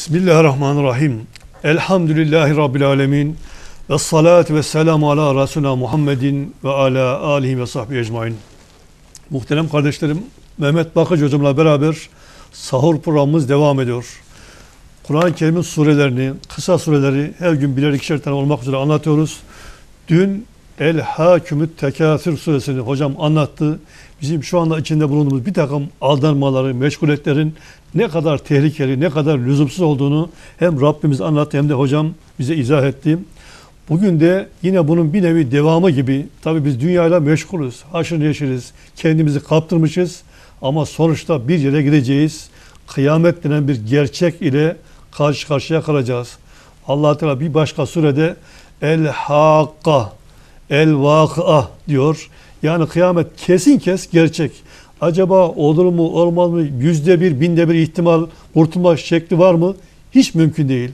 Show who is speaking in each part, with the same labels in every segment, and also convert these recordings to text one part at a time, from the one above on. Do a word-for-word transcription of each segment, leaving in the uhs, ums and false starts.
Speaker 1: Bismillahirrahmanirrahim. Elhamdülillahi Rabbil alemin. Ve salatu ve selamu ala Resulina Muhammedin ve ala alihi ve sahbihi ecmain. Muhterem kardeşlerim, Mehmet Bakıcı hocamla beraber sahur programımız devam ediyor. Kur'an-ı Kerim'in surelerini, kısa sureleri her gün birer ikişer tane olmak üzere anlatıyoruz. Dün El-Hakümü't Tekâsür suresini hocam anlattı. Bizim şu anda içinde bulunduğumuz bir takım aldanmaları, meşguliyetlerin ne kadar tehlikeli, ne kadar lüzumsuz olduğunu hem Rabbimiz anlattı hem de hocam bize izah etti. Bugün de yine bunun bir nevi devamı gibi, tabii biz dünyayla meşgulüz, haşır neşiriz, kendimizi kaptırmışız ama sonuçta bir yere gideceğiz. Kıyamet denen bir gerçek ile karşı karşıya kalacağız. Allah Teala bir başka surede El-Hakka, El-Vakıa diyor. Yani kıyamet kesin kes gerçek. Acaba olur mu olmaz mı? Yüzde bir, binde bir ihtimal kurtulma şekli var mı? Hiç mümkün değil.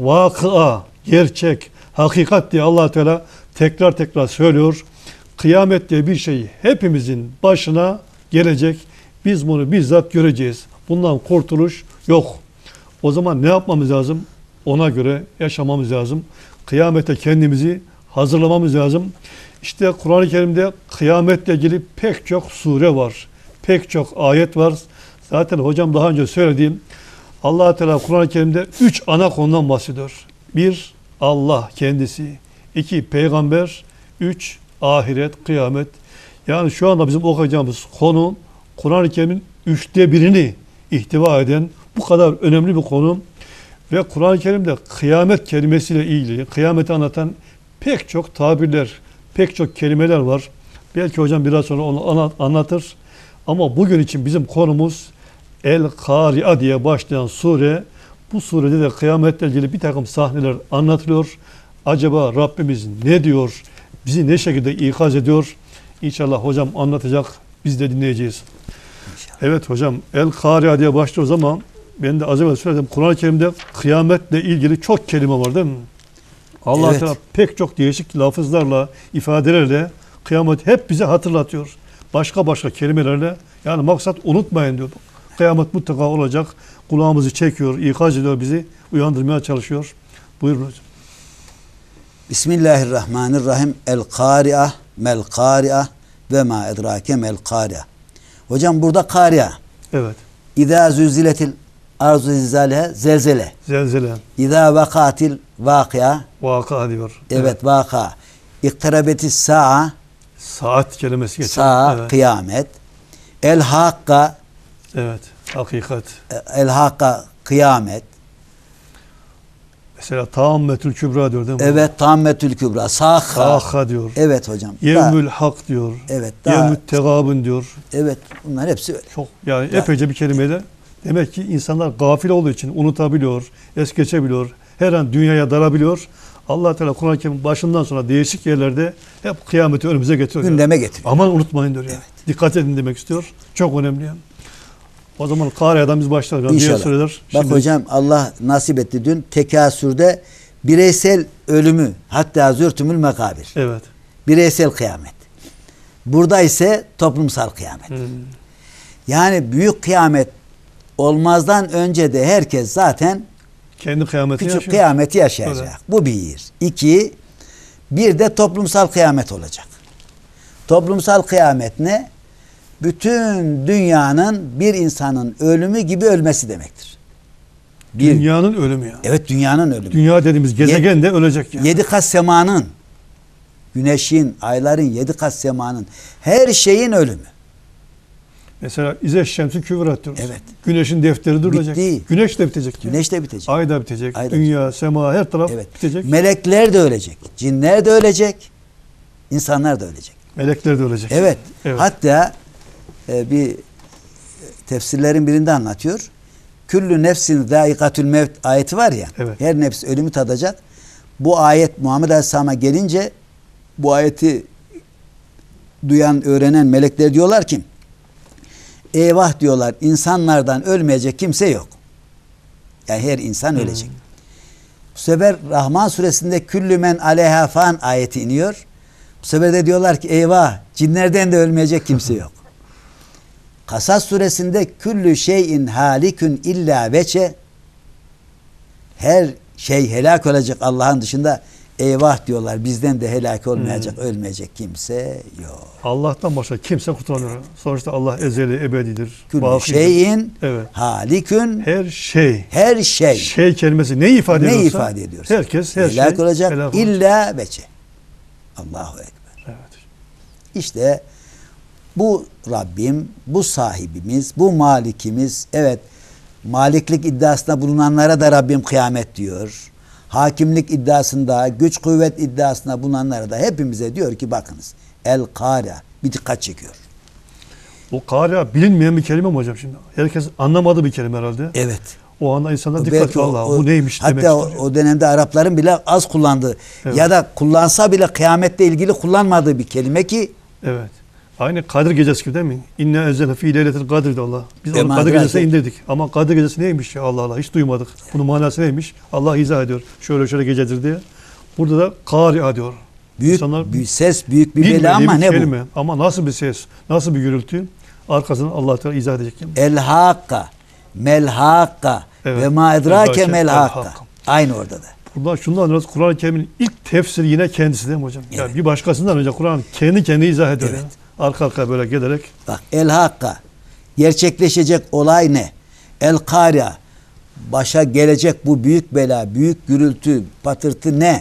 Speaker 1: Vakıa, gerçek, hakikat diye Allah Teala tekrar tekrar söylüyor. Kıyamet diye bir şey hepimizin başına gelecek. Biz bunu bizzat göreceğiz. Bundan kurtuluş yok. O zaman ne yapmamız lazım? Ona göre yaşamamız lazım. Kıyamete kendimizi hazırlamamız lazım. İşte Kur'an-ı Kerim'de kıyametle ilgili pek çok sure var. Pek çok ayet var. Zaten hocam daha önce söylediğim Allah Teala Kur'an-ı Kerim'de üç ana konudan bahsediyor. Bir, Allah kendisi. İki, peygamber. Üç, ahiret, kıyamet. Yani şu anda bizim okuyacağımız konu Kur'an-ı Kerim'in üçte birini ihtiva eden bu kadar önemli bir konu. Ve Kur'an-ı Kerim'de kıyamet kelimesiyle ilgili, kıyameti anlatan pek çok tabirler, pek çok kelimeler var. Belki hocam biraz sonra onu anlatır. Ama bugün için bizim konumuz El-Kari'a diye başlayan sure. Bu surede de kıyametle ilgili bir takım sahneler anlatılıyor. Acaba Rabbimiz ne diyor? Bizi ne şekilde ikaz ediyor? İnşallah hocam anlatacak. Biz de dinleyeceğiz. İnşallah. Evet hocam, El-Kari'a diye başlıyoruz ama ben de az evvel söyledim. Kur'an-ı Kerim'de kıyametle ilgili çok kelime var değil mi? Allah evet. Teala pek çok değişik lafızlarla, ifadelerle kıyamet hep bize hatırlatıyor. Başka başka kelimelerle. Yani maksat unutmayın diyor. Kıyamet mutlaka olacak. Kulağımızı çekiyor, ikaz ediyor bizi, uyandırmaya çalışıyor. Buyurun hocam.
Speaker 2: Bismillahirrahmanirrahim. El-Kari'a, mel-Kari'a ve ma edrake mel-Kari'a. Hocam burada Kari'a.
Speaker 1: Evet.
Speaker 2: İzâ zülziletil arzu zilzâlehe zelzele.
Speaker 1: Zelzele.
Speaker 2: İzâ vakatil vakıa.
Speaker 1: Vaka diyor.
Speaker 2: Evet,
Speaker 1: evet.
Speaker 2: vaka. İkterebetis sa'a.
Speaker 1: Saat kelimesi geçer.
Speaker 2: Sa'a, evet. Kıyamet. El-Hakka.
Speaker 1: Evet, hakikat.
Speaker 2: El-Hakka, kıyamet.
Speaker 1: Mesela Tammetül Kübra diyor değil mi?
Speaker 2: Evet, Tammetül Kübra. Sâhha.
Speaker 1: Sâhha diyor.
Speaker 2: Evet hocam.
Speaker 1: Yevmül Hak diyor.
Speaker 2: Evet.
Speaker 1: Yevmü't Tegâbun diyor.
Speaker 2: Evet, bunlar hepsi öyle.
Speaker 1: Çok yani daha, epeyce bir kelimeyle. Demek ki insanlar gafil olduğu için unutabiliyor, es geçebiliyor, her an dünyaya dalabiliyor. Allah Teala Kur'an-ı Kerim'in başından sonra değişik yerlerde hep kıyameti önümüze getiriyor.
Speaker 2: Gündeme getiriyor.
Speaker 1: Aman unutmayın diyor ya.
Speaker 2: Evet.
Speaker 1: Dikkat edin demek istiyor. Çok önemli yani. O zaman Kari'a'dan biz başlayalım.
Speaker 2: İnşallah.
Speaker 1: Diğer süreler.
Speaker 2: Bak
Speaker 1: şimdi...
Speaker 2: hocam Allah nasip etti dün tekasürde bireysel ölümü hatta zürtümül mekabir.
Speaker 1: Evet.
Speaker 2: Bireysel kıyamet. Burada ise toplumsal kıyamet. Hmm. Yani büyük kıyamet olmazdan önce de herkes zaten
Speaker 1: kendi kıyameti
Speaker 2: küçük
Speaker 1: yaşıyor.
Speaker 2: kıyameti yaşayacak. Öyle. Bu bir. İki, bir de toplumsal kıyamet olacak. Toplumsal kıyamet ne? Bütün dünyanın bir insanın ölümü gibi ölmesi demektir. Bir,
Speaker 1: dünyanın ölümü ya.
Speaker 2: Evet, dünyanın ölümü.
Speaker 1: Dünya dediğimiz gezegen de ölecek yani.
Speaker 2: Yedi kat semanın, güneşin, ayların, yedi kat semanın, her şeyin ölümü.
Speaker 1: Mesela İze Şems'i küvrat diyoruz.
Speaker 2: Evet.
Speaker 1: Güneşin defteri duracak.
Speaker 2: Bitti.
Speaker 1: Güneş de bitecek. Yani.
Speaker 2: Güneş de bitecek.
Speaker 1: Ay da bitecek.
Speaker 2: Ay da
Speaker 1: Dünya,
Speaker 2: bitecek.
Speaker 1: sema, her taraf
Speaker 2: evet.
Speaker 1: bitecek.
Speaker 2: Melekler de ölecek. Cinler de ölecek. İnsanlar da ölecek.
Speaker 1: Melekler de ölecek.
Speaker 2: Evet.
Speaker 1: evet.
Speaker 2: Hatta e, bir tefsirlerin birinde anlatıyor. Küllü nefsin zâikatül mevt ayeti var ya.
Speaker 1: Evet.
Speaker 2: Her nefs ölümü tadacak. Bu ayet Muhammed Aleyhisselam'a gelince bu ayeti duyan, öğrenen melekler diyorlar ki eyvah diyorlar, insanlardan ölmeyecek kimse yok. Yani her insan hmm. ölecek. Bu sefer Rahman suresinde küllü men aleyha fan ayeti iniyor. Bu sefer de diyorlar ki eyvah, cinlerden de ölmeyecek kimse yok. Kasas suresinde küllü şeyin halikün illa veçe her şey helak olacak Allah'ın dışında, eyvah diyorlar, bizden de helak olmayacak,
Speaker 1: Hmm.
Speaker 2: ölmeyecek kimse yok.
Speaker 1: Allah'tan başka kimse kurtulamıyor. Sonuçta Allah ezeli, ebedidir.
Speaker 2: Küllü
Speaker 1: bakidir.
Speaker 2: şeyin
Speaker 1: Evet.
Speaker 2: halikün,
Speaker 1: Her şey.
Speaker 2: her şey.
Speaker 1: Şey kelimesi neyi ifade
Speaker 2: Ne
Speaker 1: ediyorsa
Speaker 2: ifade ediyorsa
Speaker 1: herkes her
Speaker 2: helak
Speaker 1: şey
Speaker 2: olacak.
Speaker 1: helak olacak.
Speaker 2: İlla veçe. Allahu Ekber.
Speaker 1: Evet.
Speaker 2: İşte bu Rabbim, bu sahibimiz, bu malikimiz, evet, maliklik iddiasında bulunanlara da Rabbim kıyamet diyor. Hakimlik iddiasında, güç kuvvet iddiasında bulunanlara da hepimize diyor ki bakınız, el kâra, bir dikkat çekiyor.
Speaker 1: O kâria bilinmeyen bir kelime mi hocam şimdi? Herkes anlamadığı bir kelime herhalde.
Speaker 2: Evet.
Speaker 1: O anda insanlar
Speaker 2: Belki
Speaker 1: dikkat
Speaker 2: o-
Speaker 1: Allah
Speaker 2: o-
Speaker 1: bu neymiş demek
Speaker 2: hatta o,
Speaker 1: istiyor.
Speaker 2: o dönemde Arapların bile az kullandığı,
Speaker 1: Evet.
Speaker 2: ya da kullansa bile kıyametle ilgili kullanmadığı bir kelime ki
Speaker 1: Evet. Aynı Kadir Gecesi gibi değil mi? İnne ezzene fî leyletil kadr Allah. Biz onu
Speaker 2: Ema
Speaker 1: Kadir Gecesi'ne
Speaker 2: adrake.
Speaker 1: indirdik. Ama Kadir Gecesi neymiş ya Allah Allah? Hiç duymadık. Bunun manası neymiş? Allah izah ediyor. Şöyle şöyle gecedir diye. Burada da Kâria diyor.
Speaker 2: büyük,
Speaker 1: İnsanlar
Speaker 2: büyük ses, büyük bir
Speaker 1: bilmediği
Speaker 2: bela ama
Speaker 1: bir
Speaker 2: ne bu?
Speaker 1: kelime. Ama nasıl bir ses, nasıl bir gürültü? Arkasından Allah Teala izah edecek. Yani.
Speaker 2: El hakka, mel hakka
Speaker 1: Evet.
Speaker 2: ve ma edrake
Speaker 1: Edrake
Speaker 2: mel
Speaker 1: mel
Speaker 2: hakka.
Speaker 1: hakka.
Speaker 2: Aynı orada da.
Speaker 1: Buradan şundan anlıyoruz. Kur'an-ı Kerim'in ilk tefsiri yine kendisi değil mi hocam? Yani
Speaker 2: Evet.
Speaker 1: bir başkasından önce Kur'an kendi kendi izah ediyor.
Speaker 2: Evet.
Speaker 1: Yani. Arka arkaya böyle gelerek.
Speaker 2: Bak el hakka, gerçekleşecek olay ne? El kâria, başa gelecek bu büyük bela, büyük gürültü, patırtı ne?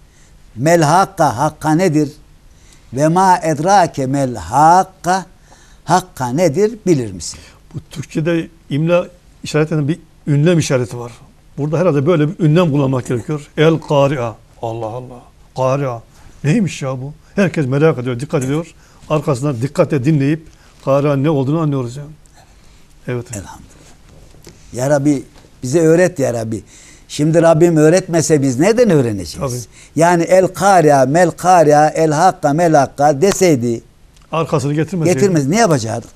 Speaker 2: Mel hakka, hakka nedir? Ve ma edrake mel hakka, hakka nedir bilir misin?
Speaker 1: Bu Türkçe'de imla işaretlerinin bir ünlem işareti var. Burada herhalde böyle bir ünlem kullanmak gerekiyor. El Kâria. Allah Allah. Kâria. Neymiş ya bu? Herkes merak ediyor, dikkat ediyor. Arkasından dikkatle dinleyip Kâria ne olduğunu anlıyoruz yani. Evet.
Speaker 2: Elhamdülillah. Ya Rabbi bize öğret ya Rabbi. Şimdi Rabbim öğretmese biz neden öğreneceğiz?
Speaker 1: Tabii.
Speaker 2: Yani el kâria, mel kâria, el hakka, mel hakka deseydi,
Speaker 1: Arkasını getirmeseydi.
Speaker 2: getirmez. Ne yapacaktık?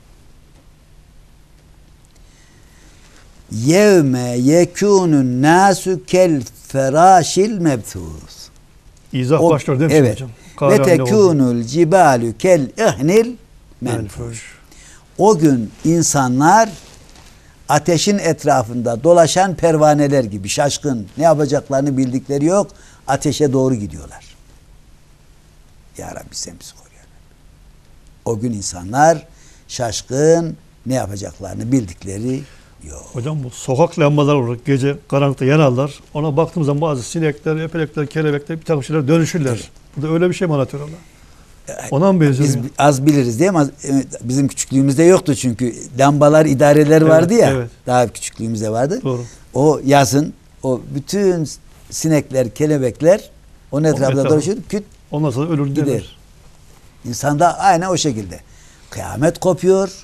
Speaker 2: Yevme yekûnun nâsü kel ferâşil mebthûs.
Speaker 1: İzah
Speaker 2: O-
Speaker 1: başlıyor değil mi
Speaker 2: evet.
Speaker 1: hocam?
Speaker 2: Ve
Speaker 1: Kâria ne olduğunu.
Speaker 2: tekûnul cibâlü kel ihnil menfuş.
Speaker 1: Menfuş.
Speaker 2: O gün insanlar ateşin etrafında dolaşan pervaneler gibi şaşkın, ne yapacaklarını bildikleri yok, ateşe doğru gidiyorlar. Ya Rabbi sen bizi koru ya Rabbi. O gün insanlar şaşkın, ne yapacaklarını bildikleri yok.
Speaker 1: Hocam bu sokak lambaları olur. Gece karanlıkta yanarlar. Ona baktığımız zaman bazı sinekler, epelekler, kelebekler bir takım şeyler dönüşürler.
Speaker 2: Evet.
Speaker 1: Bu da öyle bir şey mi anlatıyor Allah? Ona mı benziyor?
Speaker 2: Biz
Speaker 1: ya?
Speaker 2: az biliriz değil mi? Az- evet, bizim küçüklüğümüzde yoktu çünkü lambalar, idareler
Speaker 1: Evet,
Speaker 2: vardı ya.
Speaker 1: evet.
Speaker 2: Daha küçüklüğümüzde vardı.
Speaker 1: Doğru.
Speaker 2: O yazın o bütün sinekler, kelebekler onun etrafında
Speaker 1: etrafı.
Speaker 2: dolaşıyor. Küt
Speaker 1: Ondan sonra ölür
Speaker 2: gider.
Speaker 1: gider.
Speaker 2: İnsan da aynen o şekilde. Kıyamet kopuyor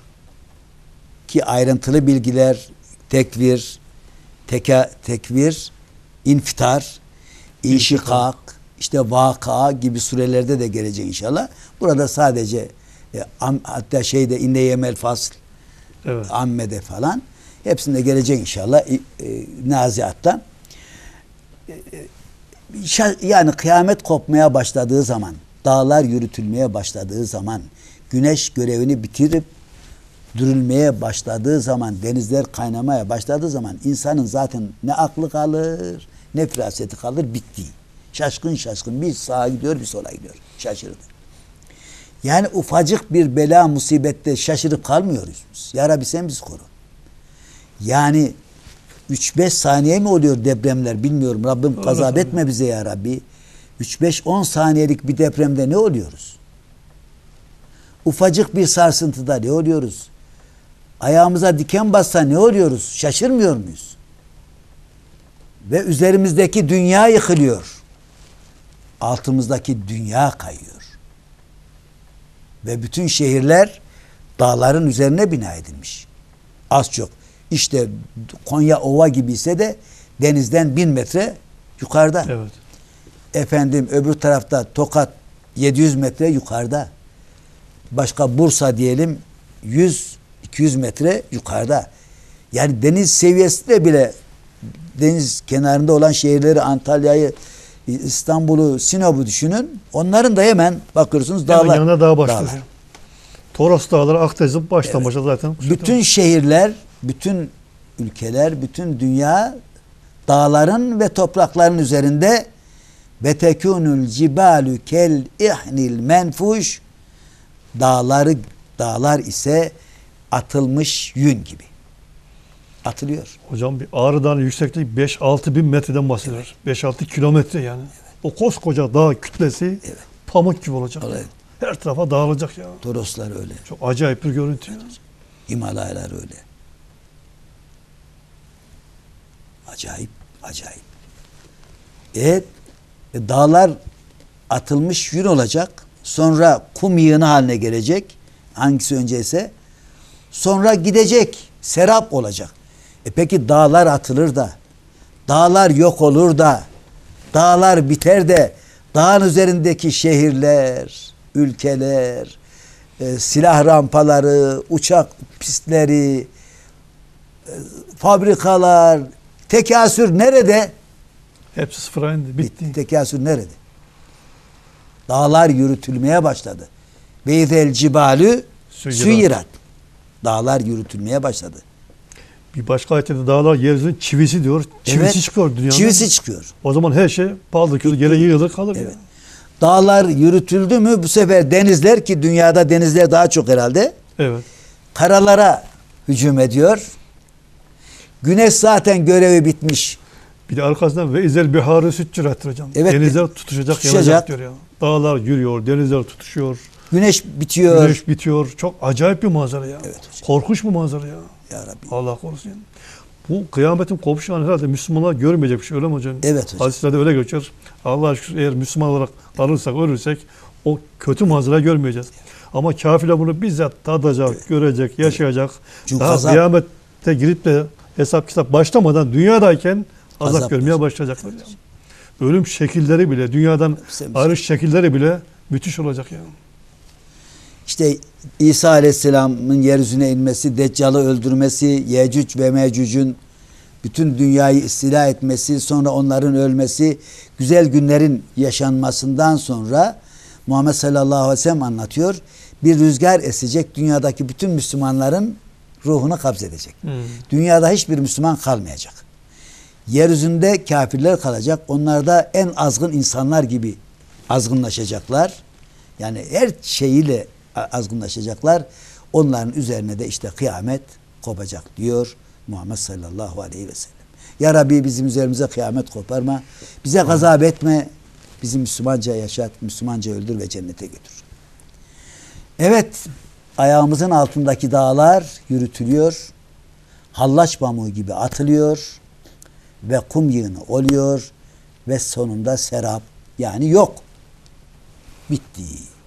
Speaker 2: ki ayrıntılı bilgiler, tekvir, teka, tekvir, infitar, inşikak, işte vaka gibi surelerde de gelecek inşallah. Burada sadece e, am, hatta şeyde inne yemel fasl,
Speaker 1: Evet.
Speaker 2: ammede falan hepsinde gelecek inşallah e, e, naziatta. E, e, şa- yani kıyamet kopmaya başladığı zaman, dağlar yürütülmeye başladığı zaman, güneş görevini bitirip dürülmeye başladığı zaman, denizler kaynamaya başladığı zaman insanın zaten ne aklı kalır, ne firaseti kalır, bitti. Şaşkın şaşkın bir sağa gidiyor, bir sola gidiyor. Şaşırdı. Yani ufacık bir bela musibette şaşırıp kalmıyoruz biz. Ya Rabbi sen bizi koru. Yani üç beş saniye mi oluyor depremler bilmiyorum. Rabbim gazap etme bize ya Rabbi. üç beş on saniyelik bir depremde ne oluyoruz? Ufacık bir sarsıntıda ne oluyoruz? Ayağımıza diken bassa ne oluyoruz? Şaşırmıyor muyuz? Ve üzerimizdeki dünya yıkılıyor. Altımızdaki dünya kayıyor. Ve bütün şehirler dağların üzerine bina edilmiş. Az çok. İşte Konya Ova gibi ise de denizden bin metre yukarıda.
Speaker 1: Evet.
Speaker 2: Efendim öbür tarafta Tokat yedi yüz metre yukarıda. Başka Bursa diyelim yüz iki yüz metre yukarıda. Yani deniz seviyesinde bile deniz kenarında olan şehirleri, Antalya'yı, İstanbul'u, Sinop'u düşünün. Onların da hemen bakıyorsunuz
Speaker 1: Hemen
Speaker 2: dağlar.
Speaker 1: yanına dağ başlıyor.
Speaker 2: dağlar.
Speaker 1: Toros Dağları, Akdeniz'in baştan başa zaten.
Speaker 2: Bütün şehirler, bütün ülkeler, bütün dünya dağların ve toprakların üzerinde ve tekunul cibalu kel ihnil menfuş, dağları dağlar ise atılmış yün gibi. Atılıyor.
Speaker 1: Hocam bir Ağrı yüksekliği beş altı bin metreden bahsediyor. Evet. beş altı kilometre yani. Evet. O koskoca dağ kütlesi evet. pamuk gibi olacak. Evet. Her tarafa dağılacak ya.
Speaker 2: Toroslar öyle.
Speaker 1: Çok acayip bir görüntü. Evet.
Speaker 2: Himalayalar öyle. Acayip, acayip. Evet, e, dağlar atılmış yün olacak. Sonra kum yığını haline gelecek. Hangisi önceyse. Sonra gidecek. Serap olacak. E peki dağlar atılır da, dağlar yok olur da, dağlar biter de, dağın üzerindeki şehirler, ülkeler, e, silah rampaları, uçak pistleri, e, fabrikalar, tekasür nerede?
Speaker 1: Hepsi sıfıra indi, bitti.
Speaker 2: Tekasür nerede? Dağlar yürütülmeye başladı. Beyzel cibalü suyirat. Dağlar yürütülmeye başladı.
Speaker 1: Bir başka ayette de dağlar yeryüzünün çivisi diyor. Çivisi evet, çıkıyor dünyanın.
Speaker 2: Çivisi çıkıyor.
Speaker 1: O zaman her şey paldır küldür yere yığılır kalır.
Speaker 2: Evet. Dağlar yürütüldü mü bu sefer denizler, ki dünyada denizler daha çok herhalde.
Speaker 1: Evet.
Speaker 2: Karalara hücum ediyor. Güneş zaten görevi bitmiş.
Speaker 1: Bir de arkasından ve izel biharı süccürettir hocam. Evet, denizler tutuşacak, tutuşacak diyor ya. Dağlar yürüyor, denizler tutuşuyor.
Speaker 2: Güneş bitiyor.
Speaker 1: Güneş bitiyor. Çok acayip bir manzara ya. Evet, Korkunç bir manzara ya.
Speaker 2: Ya Rabbi.
Speaker 1: Allah korusun. Yani. Bu kıyametin kopuşu yani herhalde Müslümanlar görmeyecek bir şey, öyle mi hocam?
Speaker 2: Evet hocam.
Speaker 1: Hadislerde öyle geçer. Allah şükür eğer Müslüman olarak kalırsak, ölürsek o kötü manzarayı görmeyeceğiz. Ama kafirler bunu bizzat tadacak, evet. görecek, yaşayacak. Evet. Daha azap, kıyamette girip de hesap kitap başlamadan dünyadayken azap, azap görmeye başlayacaklar. Evet. Yani. Ölüm şekilleri bile, dünyadan ayrış şekilleri bile müthiş olacak yani.
Speaker 2: İşte İsa Aleyhisselam'ın yeryüzüne inmesi, Deccal'ı öldürmesi, Yecüc ve Mecüc'ün bütün dünyayı istila etmesi, sonra onların ölmesi, güzel günlerin yaşanmasından sonra Muhammed sallallahu aleyhi ve sellem anlatıyor. Bir rüzgar esecek, dünyadaki bütün Müslümanların ruhunu kabzedecek. Hmm. Dünyada hiçbir Müslüman kalmayacak. Yeryüzünde kafirler kalacak. Onlar da en azgın insanlar gibi azgınlaşacaklar. Yani her şeyiyle azgınlaşacaklar. Onların üzerine de işte kıyamet kopacak diyor Muhammed sallallahu aleyhi ve sellem. Ya Rabbi bizim üzerimize kıyamet koparma. Bize gazap etme. Bizi Müslümanca yaşat, Müslümanca öldür ve cennete götür. Evet, ayağımızın altındaki dağlar yürütülüyor. Hallaç pamuğu gibi atılıyor ve kum yığını oluyor ve sonunda serap, yani yok. Bitti.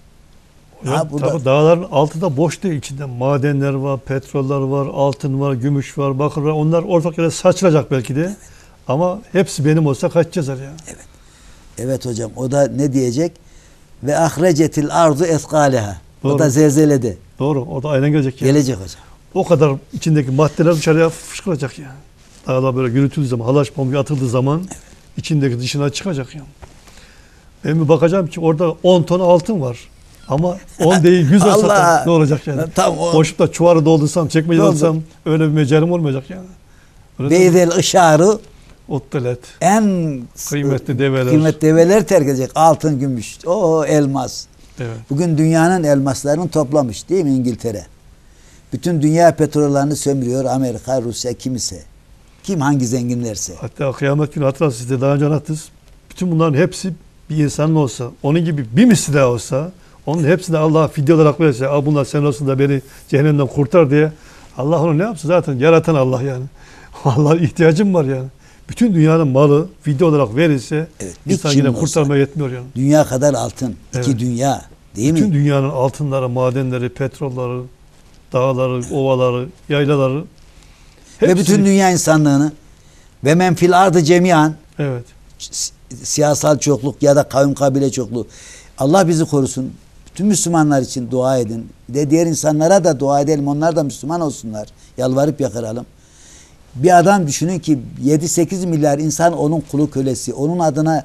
Speaker 1: Ha, tabii da, dağların altı da boş değil, içinde madenler var, petroller var, altın var, gümüş var, bakır var. Onlar ortak yere saçılacak belki de. Evet. Ama hepsi benim olsa kaç yazar ya.
Speaker 2: Evet. Evet hocam, o da ne diyecek? Ve ahrecetil ardu eskaleha. O da zelzelede.
Speaker 1: Doğru. O da aynen gelecek ya.
Speaker 2: Gelecek hocam.
Speaker 1: O kadar içindeki maddeler dışarıya fışkıracak ya. Dağlar böyle yürütüldüğü zaman, halaç pamuğu atıldığı zaman evet. içindeki dışına çıkacak ya. Ben bir bakacağım ki orada on ton altın var. Ama on değil yüz olsa ne olacak yani? Tam boşlukta çuvarı doldursam, çekmece doldursam öyle bir mecelim olmayacak yani.
Speaker 2: Beydel ışarı
Speaker 1: Ottelet.
Speaker 2: En
Speaker 1: kıymetli develer.
Speaker 2: Kıymetli develer terk edecek. Altın, gümüş. O elmas.
Speaker 1: Evet.
Speaker 2: Bugün dünyanın elmaslarını toplamış değil mi İngiltere? Bütün dünya petrollerini sömürüyor. Amerika, Rusya, kimse. Kim hangi zenginlerse.
Speaker 1: Hatta kıyamet günü hatırlarsınız, size daha önce anlattınız. Bütün bunların hepsi bir insanın olsa, onun gibi bir misli daha olsa, onun hepsini Allah'a fidye olarak verirse, al bunlar sen olsun da beni cehennemden kurtar diye, Allah onu ne yapsın? Zaten yaratan Allah yani. Allah'a ihtiyacım var yani. Bütün dünyanın malı fidye olarak verirse evet, insan yine kurtarmaya yetmiyor yani.
Speaker 2: Dünya kadar altın. Evet. İki dünya. Değil
Speaker 1: bütün
Speaker 2: mi?
Speaker 1: Bütün dünyanın altınları, madenleri, petrolleri, dağları, evet. ovaları, yaylaları.
Speaker 2: Hepsi. Ve bütün dünya insanlığını ve menfil ardı cemiyan.
Speaker 1: Evet.
Speaker 2: Siyasal çokluk ya da kavim kabile çokluğu. Allah bizi korusun. Bütün Müslümanlar için dua edin. De diğer insanlara da dua edelim. Onlar da Müslüman olsunlar. Yalvarıp yakaralım. Bir adam düşünün ki yedi sekiz milyar insan onun kulu kölesi. Onun adına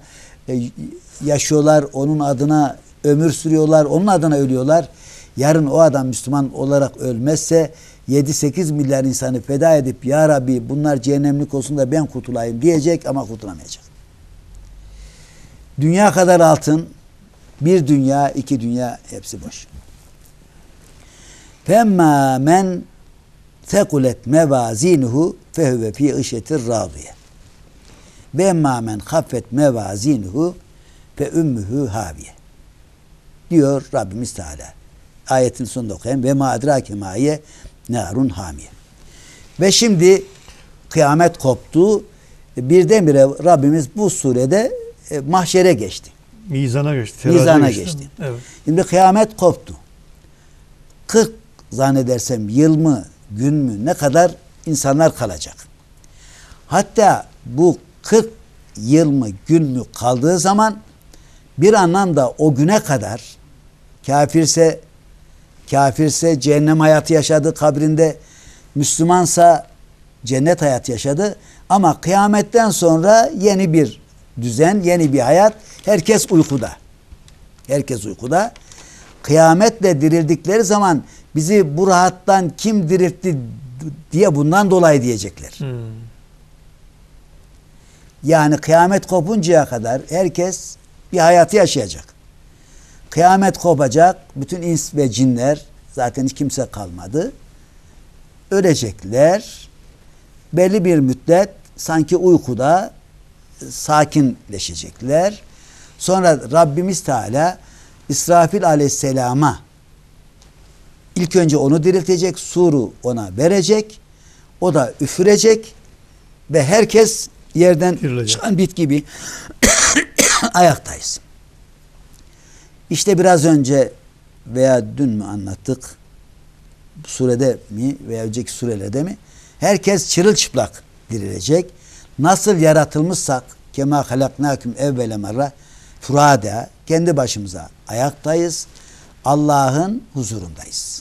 Speaker 2: yaşıyorlar. Onun adına ömür sürüyorlar. Onun adına ölüyorlar. Yarın o adam Müslüman olarak ölmezse yedi sekiz milyar insanı feda edip ya Rabbi bunlar cehennemlik olsun da ben kurtulayım diyecek ama kurtulamayacak. Dünya kadar altın, bir dünya, iki dünya hepsi boş. Femma men tekulet mevazinuhu fehuve fi işetir radiye. Ve emma men haffet mevazinuhu fe ümmühü haviye. Diyor Rabbimiz Teala. Ayetin sonunda okuyayım. Ve ma adrake maye narun hamiye. Ve şimdi kıyamet koptu. Birdenbire Rabbimiz bu surede e, mahşere geçti.
Speaker 1: Mizana geçti.
Speaker 2: Mizana
Speaker 1: geçti.
Speaker 2: geçti.
Speaker 1: Evet.
Speaker 2: Şimdi kıyamet koptu. kırk zannedersem yıl mı, gün mü, ne kadar insanlar kalacak. Hatta bu kırk yıl mı, gün mü kaldığı zaman bir anlamda o güne kadar kafirse kafirse cehennem hayatı yaşadı kabrinde, Müslümansa cennet hayatı yaşadı ama kıyametten sonra yeni bir düzen, yeni bir hayat. Herkes uykuda. Herkes uykuda. Kıyametle dirildikleri zaman bizi bu rahattan kim diriltti diye bundan dolayı diyecekler. Hmm. Yani kıyamet kopuncaya kadar herkes bir hayatı yaşayacak. Kıyamet kopacak. Bütün ins ve cinler, zaten hiç kimse kalmadı, ölecekler. Belli bir müddet sanki uykuda sakinleşecekler. Sonra Rabbimiz Teala İsrafil Aleyhisselam'a ilk önce onu diriltecek, suru ona verecek, o da üfürecek ve herkes yerden
Speaker 1: Dirilecek.
Speaker 2: çıkan bit gibi ayaktayız. İşte biraz önce veya dün mü anlattık, bu surede mi veya önceki surelerde mi, herkes çırılçıplak dirilecek. Nasıl yaratılmışsak kema halaknâküm evvele merre furâdâ, kendi başımıza ayaktayız. Allah'ın huzurundayız.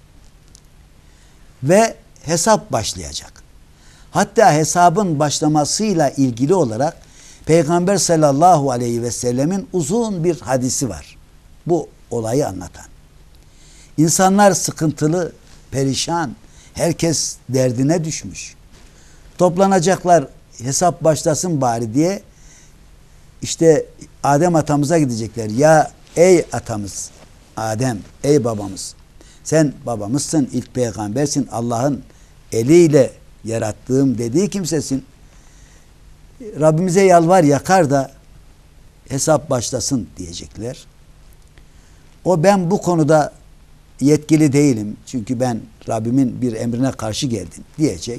Speaker 2: Ve hesap başlayacak. Hatta hesabın başlamasıyla ilgili olarak Peygamber sallallahu aleyhi ve sellemin uzun bir hadisi var. Bu olayı anlatan. İnsanlar sıkıntılı, perişan, herkes derdine düşmüş. Toplanacaklar, hesap başlasın bari diye. İşte Adem atamıza gidecekler. Ya ey atamız Adem, ey babamız, sen babamızsın, ilk peygambersin, Allah'ın eliyle yarattığım dediği kimsesin. Rabbimize yalvar yakar da hesap başlasın diyecekler. O ben bu konuda yetkili değilim. Çünkü ben Rabbimin bir emrine karşı geldim diyecek.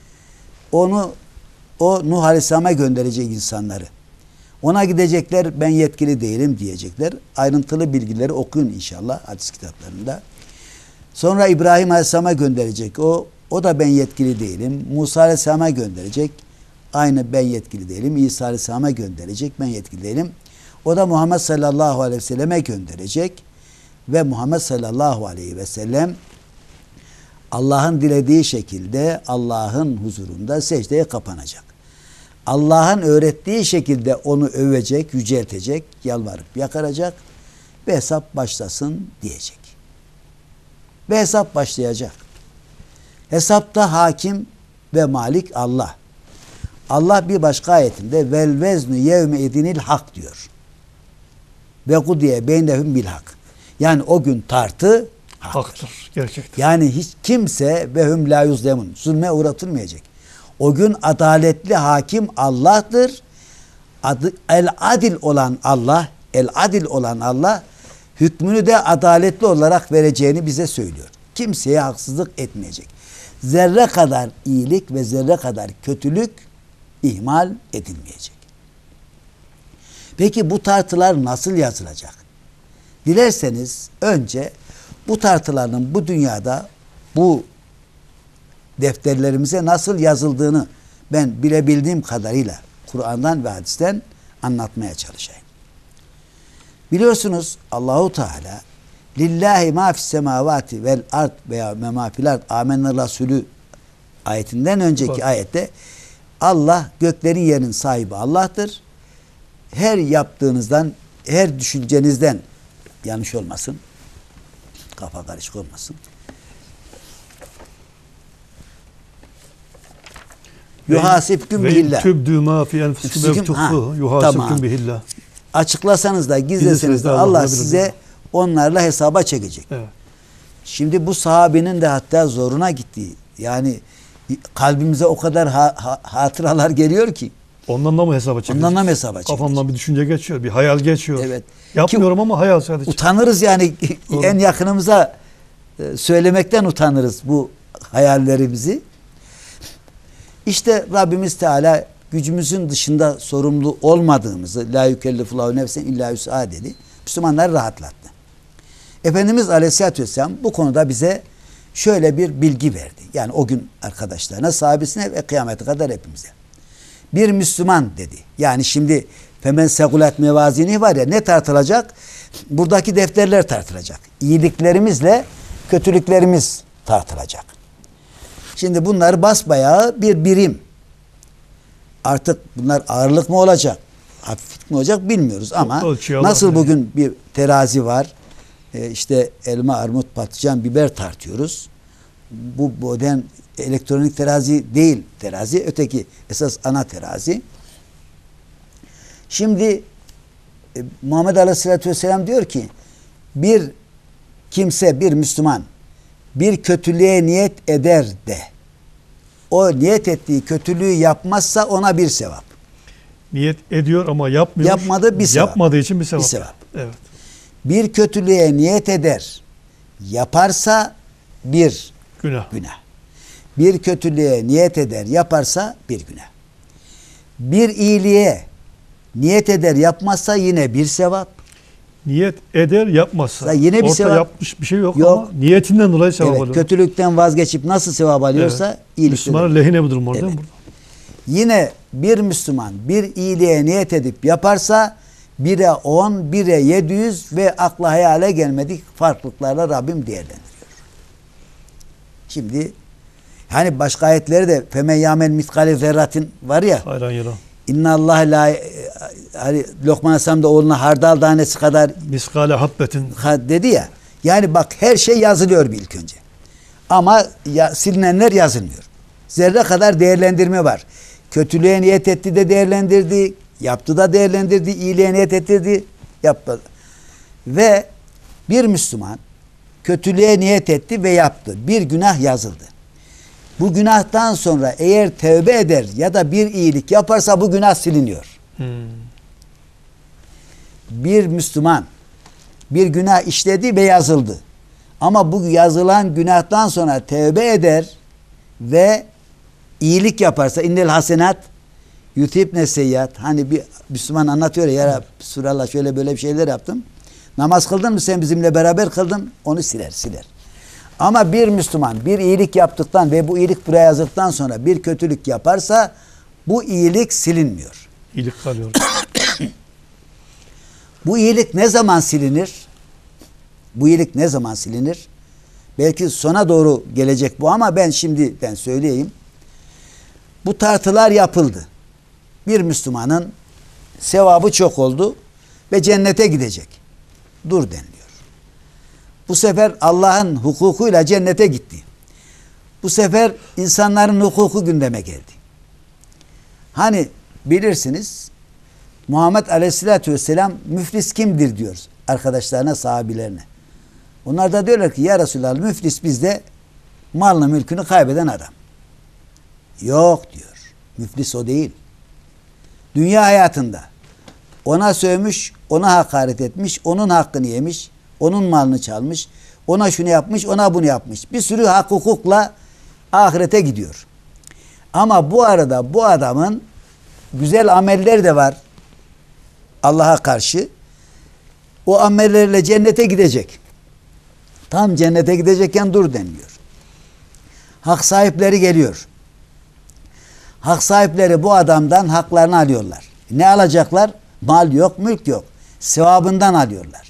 Speaker 2: Onu o Nuh Aleyhisselam'a gönderecek insanları. Ona gidecekler, ben yetkili değilim diyecekler. Ayrıntılı bilgileri okuyun inşallah hadis kitaplarında. Sonra İbrahim Aleyhisselam'a gönderecek. O o da ben yetkili değilim. Musa Aleyhisselam'a gönderecek. Aynı ben yetkili değilim. İsa Aleyhisselam'a gönderecek. Ben yetkili değilim. O da Muhammed sallallahu aleyhi ve selleme gönderecek. Ve Muhammed sallallahu aleyhi ve sellem Allah'ın dilediği şekilde Allah'ın huzurunda secdeye kapanacak. Allah'ın öğrettiği şekilde onu övecek, yüceltecek, yalvarıp yakaracak ve hesap başlasın diyecek. Ve hesap başlayacak. Hesapta hakim ve malik Allah. Allah bir başka ayetinde vel veznu yevme idinil hak diyor. Ve kudiye beynehum bil hak. Yani o gün tartı haktır.
Speaker 1: Haktır. Gerçekten.
Speaker 2: Yani hiç kimse ve hum la yuzlemun, zulme uğratılmayacak. O gün adaletli hakim Allah'tır. Adı, el adil olan Allah, el adil olan Allah hükmünü de adaletli olarak vereceğini bize söylüyor. Kimseye haksızlık etmeyecek. Zerre kadar iyilik ve zerre kadar kötülük ihmal edilmeyecek. Peki bu tartılar nasıl yazılacak? Dilerseniz önce bu tartıların bu dünyada bu defterlerimize nasıl yazıldığını ben bilebildiğim kadarıyla Kur'an'dan ve hadisten anlatmaya çalışayım. Biliyorsunuz Allahu Teala lillahi ma fis semavati vel ard veya ma fil ard amenna rasulü ayetinden önceki Bak. ayette Allah göklerin yerin sahibi Allah'tır. Her yaptığınızdan, her düşüncenizden yanlış olmasın. Kafa karışık olmasın. Yuhasibküm
Speaker 1: Ve
Speaker 2: bihillah.
Speaker 1: tübdü ma fi enfusikum ev
Speaker 2: Enfusikum, ha,
Speaker 1: tuhfuhu yuhasibküm
Speaker 2: tamam.
Speaker 1: bihillah.
Speaker 2: Açıklasanız da
Speaker 1: Gizleseniz
Speaker 2: gizleseniz
Speaker 1: de
Speaker 2: de
Speaker 1: Allah
Speaker 2: Allah
Speaker 1: bilir.
Speaker 2: size onlarla hesaba çekecek.
Speaker 1: Evet.
Speaker 2: Şimdi bu sahabenin de hatta zoruna gitti. Yani kalbimize o kadar ha- ha- hatıralar geliyor ki.
Speaker 1: Ondan da mı hesaba çekeceğiz?
Speaker 2: Ondan da mı hesaba çekeceğiz?
Speaker 1: Kafamdan bir düşünce geçiyor, bir hayal geçiyor.
Speaker 2: Evet.
Speaker 1: Yapmıyorum ama hayal sadece.
Speaker 2: Utanırız yani
Speaker 1: Doğru.
Speaker 2: en yakınımıza e, söylemekten utanırız bu hayallerimizi. İşte Rabbimiz Teala gücümüzün dışında sorumlu olmadığımızı, la yükellifullahu nefsen illa yus'a dedi. Müslümanları rahatlattı. Efendimiz Aleyhisselatü Vesselam bu konuda bize şöyle bir bilgi verdi. Yani o gün arkadaşlarına, sahabesine ve kıyamete kadar hepimize. Bir Müslüman dedi. Yani şimdi femen segulat mevazini var ya, ne tartılacak? Buradaki defterler tartılacak. İyiliklerimizle kötülüklerimiz tartılacak. Şimdi bunlar basbayağı bir birim. Artık bunlar ağırlık mı olacak, hafiflik mi olacak bilmiyoruz ama nasıl bugün bir terazi var, e işte elma, armut, patlıcan, biber tartıyoruz. Bu modern elektronik terazi değil terazi, öteki esas ana terazi. Şimdi e, Muhammed Aleyhisselatü Vesselam diyor ki bir kimse, bir Müslüman bir kötülüğe niyet eder de o niyet ettiği kötülüğü yapmazsa ona bir sevap.
Speaker 1: Niyet ediyor ama yapmıyor.
Speaker 2: Yapmadı bir sevap.
Speaker 1: Yapmadığı için bir sevap.
Speaker 2: Bir sevap.
Speaker 1: Evet.
Speaker 2: Bir kötülüğe niyet eder, yaparsa bir
Speaker 1: Günah.
Speaker 2: günah. Bir kötülüğe niyet eder, yaparsa bir günah. Bir iyiliğe niyet eder, yapmazsa yine bir sevap.
Speaker 1: Niyet eder, yapmazsa.
Speaker 2: Yine bir
Speaker 1: Orta
Speaker 2: sevap.
Speaker 1: yapmış bir şey yok,
Speaker 2: Yok.
Speaker 1: ama niyetinden dolayı sevap
Speaker 2: Evet,
Speaker 1: alıyor.
Speaker 2: kötülükten vazgeçip nasıl sevap alıyorsa
Speaker 1: Evet.
Speaker 2: iyilikten.
Speaker 1: Müslümanın lehine bir durum var
Speaker 2: Evet.
Speaker 1: değil mi burada?
Speaker 2: Yine bir Müslüman bir iyiliğe niyet edip yaparsa bire on, bire yedi yüz ve akla hayale gelmedik farklılıklarla Rabbim değerlendiriyor. Şimdi hani başka ayetleri de femen yamel mitkale zerratin var ya.
Speaker 1: Hayran yalan.
Speaker 2: İnna Allah la hani Lokman Aleyhisselam da oğluna hardal tanesi kadar
Speaker 1: Miskale habbetin.
Speaker 2: ha dedi ya. Yani bak her şey yazılıyor bir ilk önce. Ama ya, silinenler yazılmıyor. Zerre kadar değerlendirme var. Kötülüğe niyet etti de değerlendirdi, yaptı da değerlendirdi, iyiliğe niyet ettirdi, yaptı. Ve bir Müslüman kötülüğe niyet etti ve yaptı. Bir günah yazıldı. Bu günahtan sonra eğer tövbe eder ya da bir iyilik yaparsa bu günah siliniyor.
Speaker 1: Hmm.
Speaker 2: Bir Müslüman bir günah işledi ve yazıldı. Ama bu yazılan günahtan sonra tövbe eder ve iyilik yaparsa innel hasenat yutibne seyyat. Hani bir Müslüman anlatıyor ya, ya Resulallah şöyle böyle bir şeyler yaptım. Namaz kıldın mı sen bizimle beraber kıldın? Onu siler siler. Ama bir Müslüman bir iyilik yaptıktan ve bu iyilik buraya yazdıktan sonra bir kötülük yaparsa bu iyilik silinmiyor.
Speaker 1: İyilik kalıyor.
Speaker 2: Bu iyilik ne zaman silinir? Bu iyilik ne zaman silinir? Belki sona doğru gelecek bu ama ben şimdiden söyleyeyim. Bu tartılar yapıldı. Bir Müslümanın sevabı çok oldu ve cennete gidecek. Dur deniliyor. Bu sefer Allah'ın hukukuyla cennete gitti. Bu sefer insanların hukuku gündeme geldi. Hani bilirsiniz Muhammed Aleyhisselatü Vesselam müflis kimdir diyor arkadaşlarına, sahabilerine. Onlar da diyorlar ki ya Resulallah müflis bizde malını mülkünü kaybeden adam. Yok diyor. Müflis o değil. Dünya hayatında ona sövmüş, ona hakaret etmiş, onun hakkını yemiş, onun malını çalmış, ona şunu yapmış, ona bunu yapmış. Bir sürü hak hukukla ahirete gidiyor. Ama bu arada bu adamın güzel ameller de var Allah'a karşı. O amellerle cennete gidecek. Tam cennete gidecekken dur deniliyor. Hak sahipleri geliyor. Hak sahipleri bu adamdan haklarını alıyorlar. Ne alacaklar? Mal yok, mülk yok. Sevabından alıyorlar.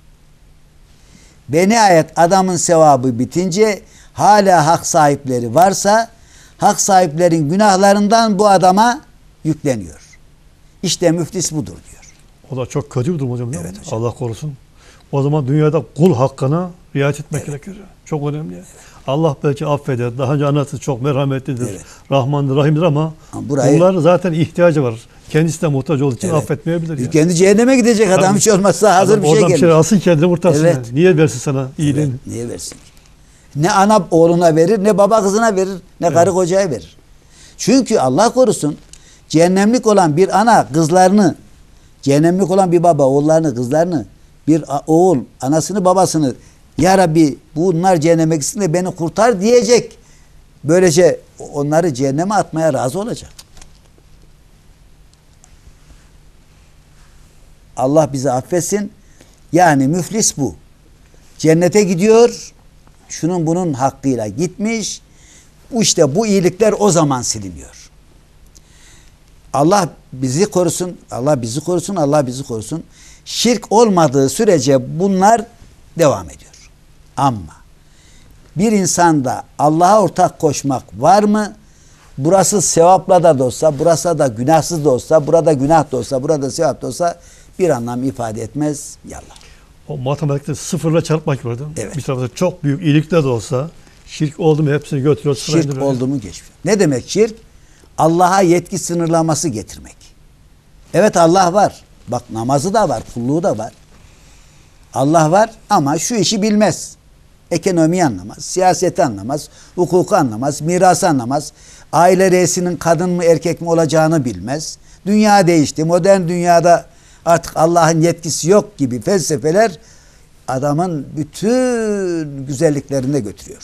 Speaker 2: Ve nihayet adamın sevabı bitince hala hak sahipleri varsa hak sahiplerin günahlarından bu adama yükleniyor. İşte müflis budur diyor.
Speaker 1: O da çok kötü bir durum hocam.
Speaker 2: Evet hocam.
Speaker 1: Allah korusun. O zaman dünyada kul hakkına riayet etmek evet. gerekiyor. Çok önemli. Allah belki affeder. Daha önce anlattı, çok merhametlidir.
Speaker 2: Evet.
Speaker 1: Rahmandır, Rahim'dir ama
Speaker 2: Burayı,
Speaker 1: bunlar zaten ihtiyacı var. Kendisi de muhtaç olduğu için
Speaker 2: evet,
Speaker 1: affetmeyebilir. Yani.
Speaker 2: kendi cehenneme gidecek adam,
Speaker 1: Tabii.
Speaker 2: hiç olmazsa hazır
Speaker 1: Adam
Speaker 2: bir şey
Speaker 1: oradan
Speaker 2: gelir.
Speaker 1: bir şey alsın, kendini kurtarsın.
Speaker 2: Evet.
Speaker 1: Yani. Niye versin sana iyiliğini?
Speaker 2: Evet, niye versin? Ne ana oğluna verir, ne baba kızına verir, ne karı kocaya verir. Çünkü Allah korusun, cehennemlik olan bir ana kızlarını, cehennemlik olan bir baba oğullarını, kızlarını, bir oğul anasını babasını, ya Rabbi bunlar cehenneme gitsin de beni kurtar diyecek. Böylece onları cehenneme atmaya razı olacak. Allah bizi affetsin. Yani müflis bu. Cennete gidiyor, şunun bunun hakkıyla gitmiş. Bu işte bu iyilikler o zaman siliniyor. Allah bizi korusun, Allah bizi korusun, Allah bizi korusun. Şirk olmadığı sürece bunlar devam ediyor. Ama bir insanda Allah'a ortak koşmak var mı? Burası sevapla da olsa, burası da günahsız da olsa, burada günah da olsa, burada sevap da olsa bir anlam ifade etmez. Yallah.
Speaker 1: O matematikte sıfırla çarpmak gördüm.
Speaker 2: Evet.
Speaker 1: Bir tarafta çok büyük iyilikler de olsa şirk oldu mu hepsini götürüyor.
Speaker 2: Şirk oldu mu geçmiyor. Ne demek şirk? Allah'a yetki sınırlaması getirmek. Evet Allah var. Bak namazı da var, kulluğu da var. Allah var ama şu işi bilmez. Ekonomiyi anlamaz, siyaseti anlamaz, hukuku anlamaz, mirası anlamaz. Aile reisinin kadın mı erkek mi olacağını bilmez. Dünya değişti. Modern dünyada artık Allah'ın yetkisi yok gibi felsefeler adamın bütün güzelliklerini de götürüyor.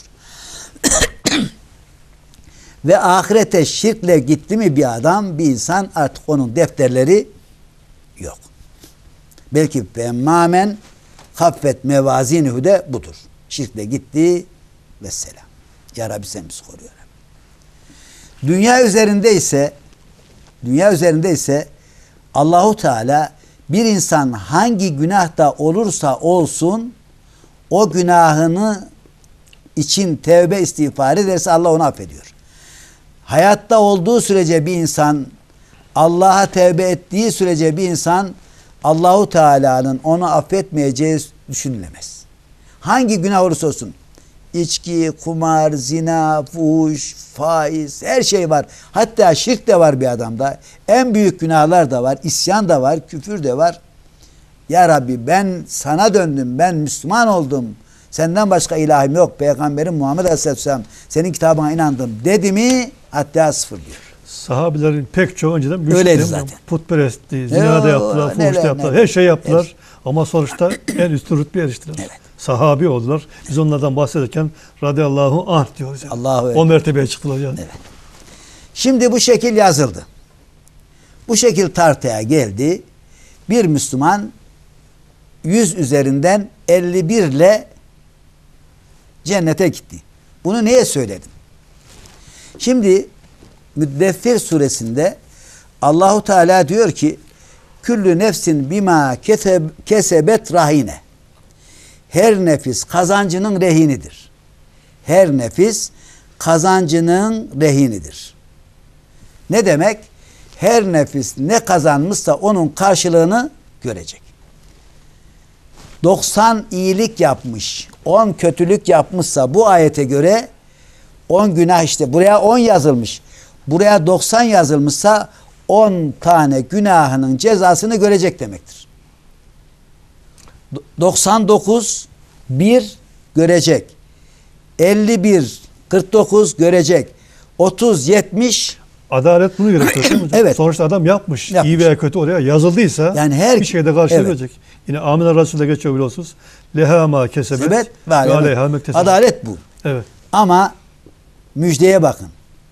Speaker 2: Ve ahirete şirkle gitti mi bir adam, bir insan, artık onun defterleri yok. Belki femmamen haffet mevazinuhu de budur. Şirkle gitti ve selam. Ya Rabbi sen bizi koru ya Rabbi. Dünya üzerinde ise dünya üzerinde ise Allahu Teala bir insan hangi günahta olursa olsun o günahını için tevbe istiğfar ederse Allah onu affediyor. Hayatta olduğu sürece bir insan, Allah'a tevbe ettiği sürece bir insan, Allahu Teala'nın onu affetmeyeceği düşünülemez. Hangi günah olursa olsun, içki, kumar, zina, fuhuş, faiz, her şey var. Hatta şirk de var bir adamda. En büyük günahlar da var, isyan da var, küfür de var. Ya Rabbi ben sana döndüm, ben Müslüman oldum. Senden başka ilahim yok. Peygamberim Muhammed Aleyhisselam senin kitabına inandım dedi mi hatta sıfır diyor.
Speaker 1: Sahabilerin pek çoğu önceden
Speaker 2: Öyleydi
Speaker 1: müşrik,
Speaker 2: zaten.
Speaker 1: putperestti, zina da yaptılar, fuhuş da yaptılar,
Speaker 2: neler.
Speaker 1: her şey yaptılar.
Speaker 2: Evet.
Speaker 1: Ama sonuçta en üstün rütbeye eriştiler.
Speaker 2: Evet.
Speaker 1: Sahabi oldular. Biz onlardan bahsederken radıyallahu anh diyoruz. Yani.
Speaker 2: Allahu
Speaker 1: o
Speaker 2: ekber.
Speaker 1: mertebeye çıktılar yani.
Speaker 2: Evet. Şimdi bu şekil yazıldı. Bu şekil tartıya geldi. Bir Müslüman yüz üzerinden elli bir ile cennete gitti. Bunu neye söyledim? Şimdi Müddessir suresinde Allahu Teala diyor ki küllü nefsin bima kesebet rahine. Her nefis kazancının rehinidir. Her nefis kazancının rehinidir. Ne demek? Her nefis ne kazanmışsa onun karşılığını görecek. doksan iyilik yapmış, on kötülük yapmışsa bu ayete göre on günah, işte buraya on yazılmış. Buraya doksan yazılmışsa on tane günahının cezasını görecek demektir. doksan dokuz bir görecek. elli bir kırk dokuz görecek. otuz yetmiş
Speaker 1: Adalet bunu gerektiriyor değil mi hocam?
Speaker 2: Evet.
Speaker 1: Sonuçta adam yapmış.
Speaker 2: Yapmış.
Speaker 1: İyi veya kötü oraya yazıldıysa
Speaker 2: Yani her-
Speaker 1: bir şeyde karşılığı
Speaker 2: evet.
Speaker 1: verecek. Yine Amine Resul'de geçiyor biliyorsunuz. Leha ma kesebet
Speaker 2: sebet
Speaker 1: ve aleyha mektesebet.
Speaker 2: adalet bu.
Speaker 1: Evet.
Speaker 2: Ama müjdeye bakın.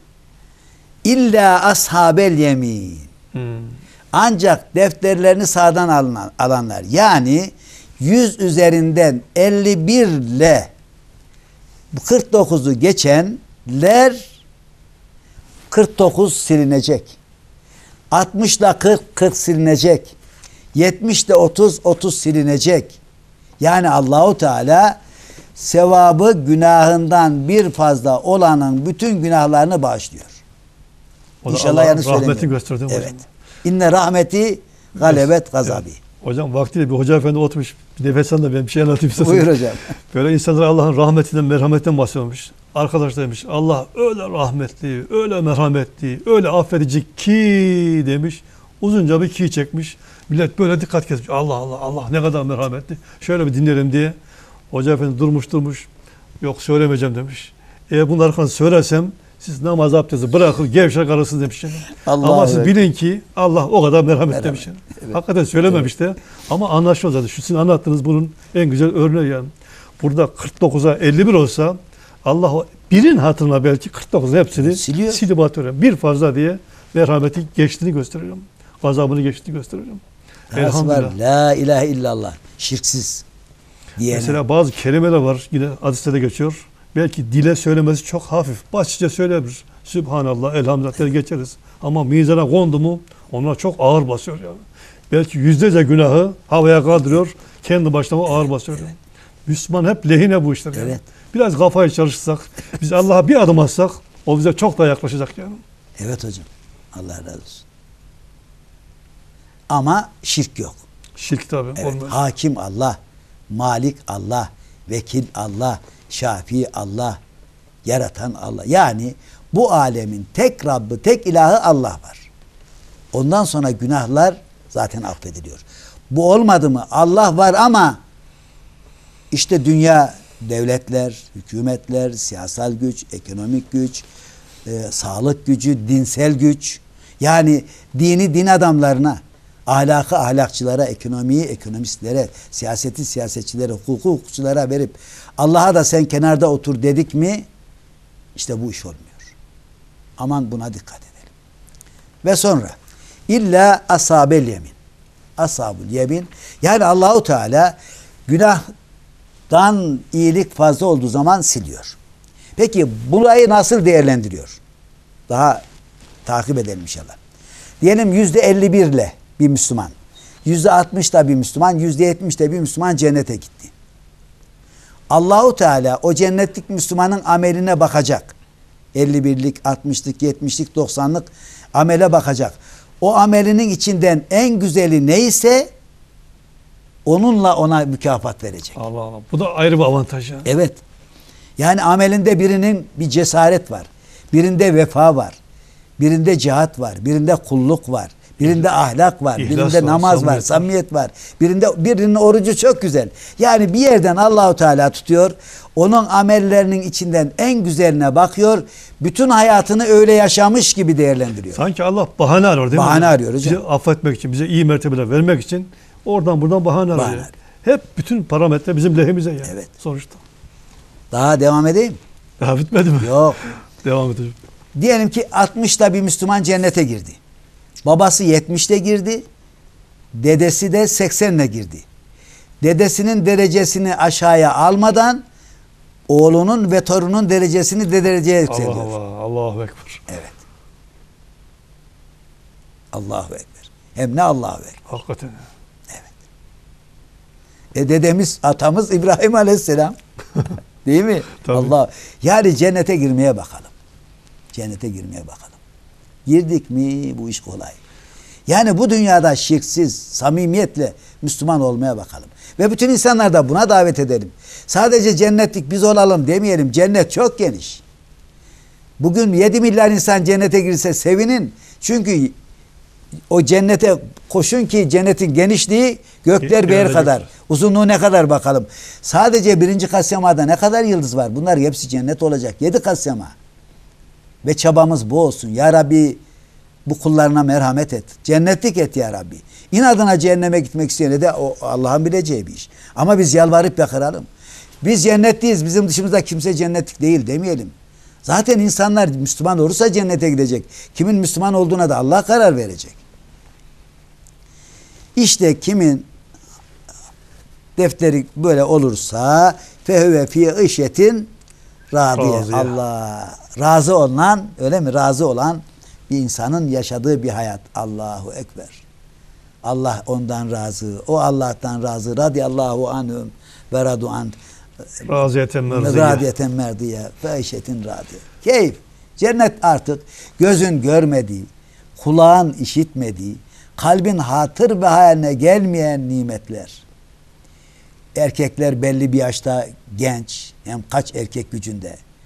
Speaker 2: İlla ashabel yemin.
Speaker 1: Hmm.
Speaker 2: Ancak defterlerini sağdan alınan, alanlar, yani yüz üzerinden elli bir ile kırk dokuzu geçenler kırk dokuz silinecek. altmış ile kırk, kırk silinecek. yetmiş ile otuz, otuz silinecek. Yani Allahu Teala sevabı günahından bir fazla olanın bütün günahlarını bağışlıyor.
Speaker 1: O da
Speaker 2: İnşallah
Speaker 1: Allah'ın
Speaker 2: yanlış
Speaker 1: rahmeti
Speaker 2: söylemiyorum.
Speaker 1: gösterdi hocam.
Speaker 2: Evet. İnne rahmeti galebet gazabi.
Speaker 1: Evet. Hocam vaktiyle bir hoca efendi oturmuş. Bir nefes alın da ben bir şey anlatayım size.
Speaker 2: Buyur hocam.
Speaker 1: Böyle insanlara Allah'ın rahmetinden, merhametinden bahsediyormuş. Arkadaş demiş Allah öyle rahmetli, öyle merhametli, öyle affedici ki demiş. Uzunca bir ki çekmiş. Millet böyle dikkat kesmiş. Allah Allah Allah ne kadar merhametli. Şöyle bir dinleyelim diye. Hoca efendi durmuş durmuş. Yok söylemeyeceğim demiş. Eğer bunları arkadan söylersem siz namaz abdesti bırakır gevşek alırsınız demiş.
Speaker 2: Allah
Speaker 1: ama siz
Speaker 2: evet.
Speaker 1: bilin ki Allah o kadar merhamet, merhamet. demiş.
Speaker 2: Evet.
Speaker 1: Hakikaten söylememiş de ama anlaşılıyor zaten. Şu sizin anlattığınız bunun en güzel örneği yani. Burada kırk dokuza elli bir olsa Allah o birin hatırına belki kırk dokuzun hepsini
Speaker 2: Siliyor.
Speaker 1: silip atıyor. Bir fazla diye merhameti geçtiğini gösteriyorum. Gazabını geçtiğini gösteriyorum.
Speaker 2: Elhamdülillah. La ilahe illallah. Şirksiz diyene.
Speaker 1: Mesela bazı kelimeler var. Yine hadiste de geçiyor. Belki dile söylemesi çok hafif. Başlıca söyleyebilir. Sübhanallah, elhamdülillah der geçeriz. Ama mizana kondu mu onlar çok ağır basıyor yani. Belki yüzlerce günahı havaya kaldırıyor. Kendi başına ağır basıyor. Evet. Müslüman hep lehine bu işler. Yani.
Speaker 2: Evet.
Speaker 1: Biraz kafayı çalışırsak, biz Allah'a bir adım atsak o bize çok daha yaklaşacak yani.
Speaker 2: Evet hocam. Allah razı olsun. Ama şirk yok.
Speaker 1: Şirk tabii.
Speaker 2: Evet.
Speaker 1: Olmaz.
Speaker 2: Hakim Allah, Malik Allah, Vekil Allah, Şafi Allah, Yaratan Allah. Yani bu alemin tek Rabbi, tek ilahı Allah var. Ondan sonra günahlar zaten affediliyor. Bu olmadı mı? Allah var ama işte dünya, devletler, hükümetler, siyasal güç, ekonomik güç, e, sağlık gücü, dinsel güç. Yani dini din adamlarına, ahlakı ahlakçılara, ekonomiyi ekonomistlere, siyaseti siyasetçilere, hukuku hukukçulara verip Allah'a da sen kenarda otur dedik mi işte bu iş olmuyor. Aman buna dikkat edelim. Ve sonra illa ashabel yemin. Ashabul yemin yani Allahu Teala günahtan iyilik fazla olduğu zaman siliyor. Peki burayı nasıl değerlendiriyor? Daha takip edelim inşallah. Diyelim yüzde elli bir ile bir Müslüman, yüzde altmış da bir Müslüman, yüzde yetmiş de bir Müslüman cennete gitti. Allahu Teala o cennetlik Müslümanın ameline bakacak. elli birlik, altmışlık, yetmişlik, doksanlık amele bakacak. O amelinin içinden en güzeli neyse onunla ona mükafat verecek.
Speaker 1: Allah Allah. Bu da ayrı bir avantaj ya.
Speaker 2: Evet. Yani amelinde birinin bir cesaret var. Birinde vefa var. Birinde cihat var. Birinde kulluk var. Birinde ahlak var.
Speaker 1: İhlas
Speaker 2: birinde
Speaker 1: var,
Speaker 2: namaz var.
Speaker 1: samimiyet
Speaker 2: Samimiyet var. Birinde birinin orucu çok güzel. Yani bir yerden Allahu Teala tutuyor. Onun amellerinin içinden en güzeline bakıyor. Bütün hayatını öyle yaşamış gibi değerlendiriyor.
Speaker 1: Sanki Allah bahane arıyor değil mi?
Speaker 2: Bahane arıyor hocam.
Speaker 1: Bizi affetmek için, bize iyi mertebeler vermek için oradan buradan bahane arıyor.
Speaker 2: Bahane.
Speaker 1: Hep bütün parametre bizim lehimize yani.
Speaker 2: Evet.
Speaker 1: Sonuçta.
Speaker 2: Daha devam edeyim.
Speaker 1: Daha bitmedi mi?
Speaker 2: Yok.
Speaker 1: Devam edelim.
Speaker 2: Diyelim ki altmışta bir Müslüman cennete girdi. Babası yetmişte girdi. Dedesi de seksenle girdi. Dedesinin derecesini aşağıya almadan oğlunun ve torunun derecesini de dereceye yükseliyor.
Speaker 1: Allah Allah. Allahu Ekber.
Speaker 2: Evet. Allahu Ekber. Hem ne Allahu Ekber.
Speaker 1: Hakikaten.
Speaker 2: E dedemiz, atamız İbrahim Aleyhisselam. Değil mi?
Speaker 1: Tabii.
Speaker 2: Allah. Yani cennete girmeye bakalım. Cennete girmeye bakalım. Girdik mi bu iş kolay. Yani bu dünyada şirksiz, samimiyetle Müslüman olmaya bakalım. Ve bütün insanlar da buna davet edelim. Sadece cennetlik biz olalım demeyelim. Cennet çok geniş. Bugün yedi milyar insan cennete girse sevinin. Çünkü o cennete koşun ki cennetin genişliği gökler bir yer kadar. Uzunluğu ne kadar bakalım. Sadece birinci kat semada ne kadar yıldız var? Bunlar hepsi cennet olacak. Yedi kat sema. Ve çabamız bu olsun. Ya Rabbi bu kullarına merhamet et. Cennetlik et ya Rabbi. İnadına cehenneme gitmek isteyene de o Allah'ın bileceği bir iş. Ama biz yalvarıp yakaralım. Biz cennetliyiz. Bizim dışımızda kimse cennetlik değil demeyelim. Zaten insanlar Müslüman olursa cennete gidecek. Kimin Müslüman olduğuna da Allah karar verecek. İşte kimin defteri böyle olursa fehüve fi işetin radiye. Allah razı olan, öyle mi? Razı olan bir insanın yaşadığı bir hayat. Allahu Ekber. Allah ondan razı. O Allah'tan razı. Radiyallahu anhum ve radu an.
Speaker 1: Raziyeten merdiye.
Speaker 2: Radiyeten merdiye. Fe işetin radiye. Keyif. Cennet artık gözün görmediği, kulağın işitmediği, kalbin hatır ve hayaline gelmeyen nimetler. Erkekler belli bir yaşta genç, hem kaç erkek gücünde.